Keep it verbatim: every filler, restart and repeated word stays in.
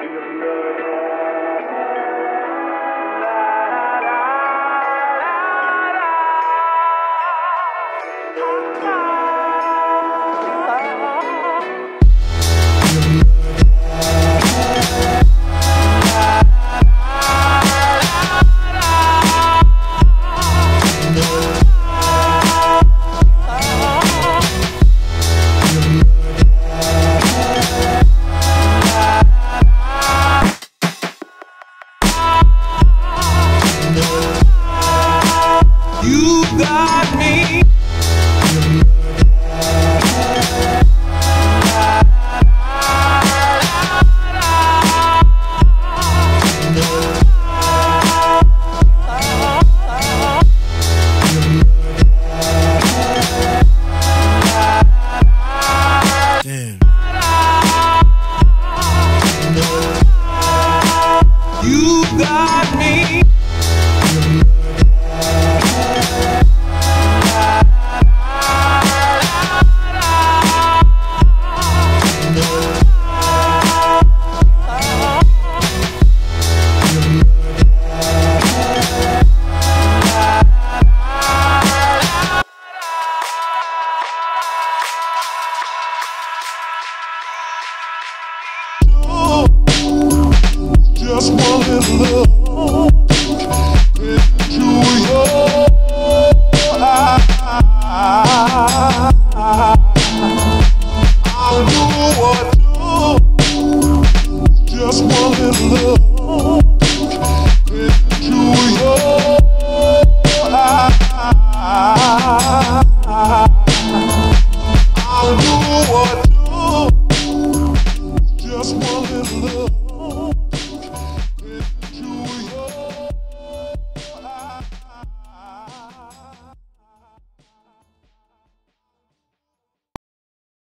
You got me. Damn. You got me. Just one little love into your eyes. I'll do what do. Just one little love into your eyes. I'll do what do. Just one little love.